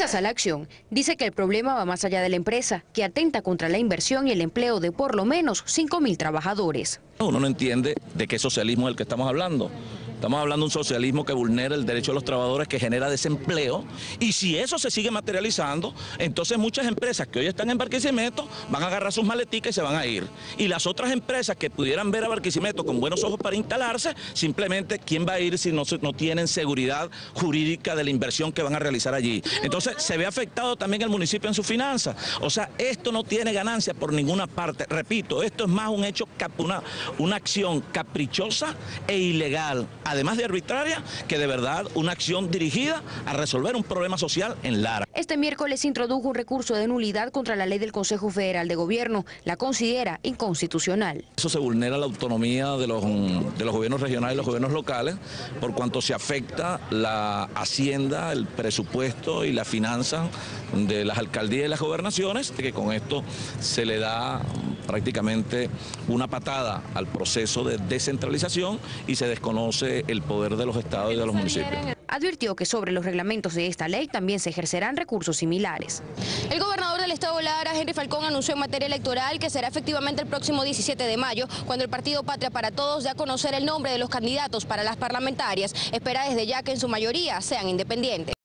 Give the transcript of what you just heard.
Rechaza la acción. Dice que el problema va más allá de la empresa, que atenta contra la inversión y el empleo de por lo menos 5.000 trabajadores. Uno no entiende de qué socialismo es el que estamos hablando. Estamos hablando de un socialismo que vulnera el derecho de los trabajadores, que genera desempleo, y si eso se sigue materializando, entonces muchas empresas que hoy están en Barquisimeto van a agarrar sus maleticas y se van a ir. Y las otras empresas que pudieran ver a Barquisimeto con buenos ojos para instalarse, simplemente, ¿quién va a ir si no tienen seguridad jurídica de la inversión que van a realizar allí? Entonces se ve afectado también el municipio en sus finanzas. O sea, esto no tiene ganancia por ninguna parte. Repito, esto es más un hecho, una acción caprichosa e ilegal, además de arbitraria, que de verdad una acción dirigida a resolver un problema social en Lara. Este miércoles introdujo un recurso de nulidad contra la ley del Consejo Federal de Gobierno. La considera inconstitucional. Eso se vulnera la autonomía de los gobiernos regionales y los gobiernos locales, por cuanto se afecta la hacienda, el presupuesto y la finanza de las alcaldías y las gobernaciones, que con esto se le da prácticamente una patada al proceso de descentralización y se desconoce el poder de los estados y de los municipios. Advirtió que sobre los reglamentos de esta ley también se ejercerán recursos similares. El gobernador del estado de Lara, Henry Falcón, anunció en materia electoral que será efectivamente el próximo 17 de mayo, cuando el partido Patria para Todos dé a conocer el nombre de los candidatos para las parlamentarias. Espera desde ya que en su mayoría sean independientes.